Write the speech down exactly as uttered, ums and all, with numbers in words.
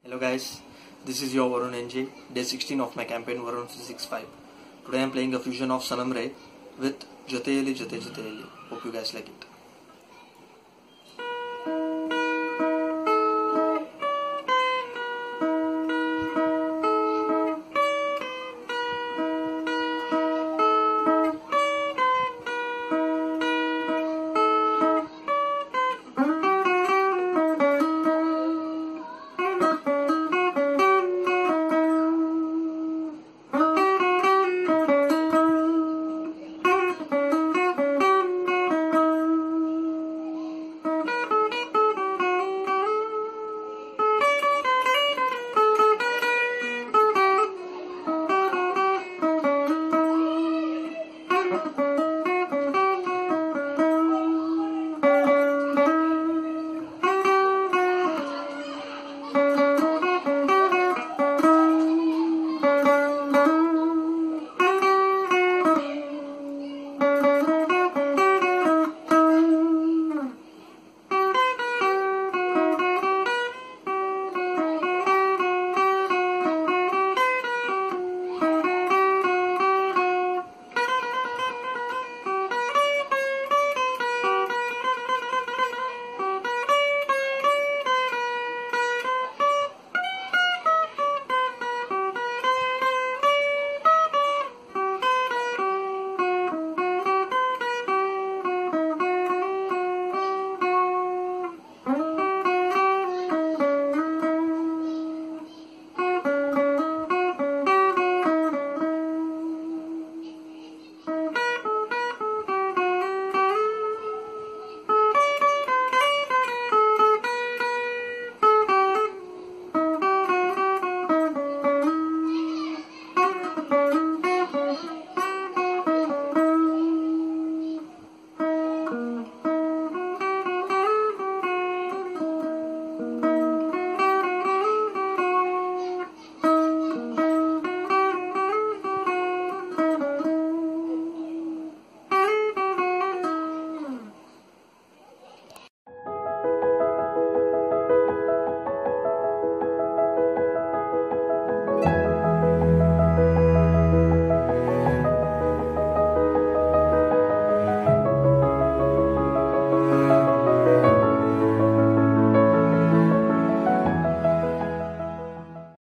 Hello guys, this is your Varun N J, day sixteen of my campaign Varun three sixty-five. Today I am playing a fusion of Sanam with Joteyali, Jote, Joteyali. Hope you guys like it.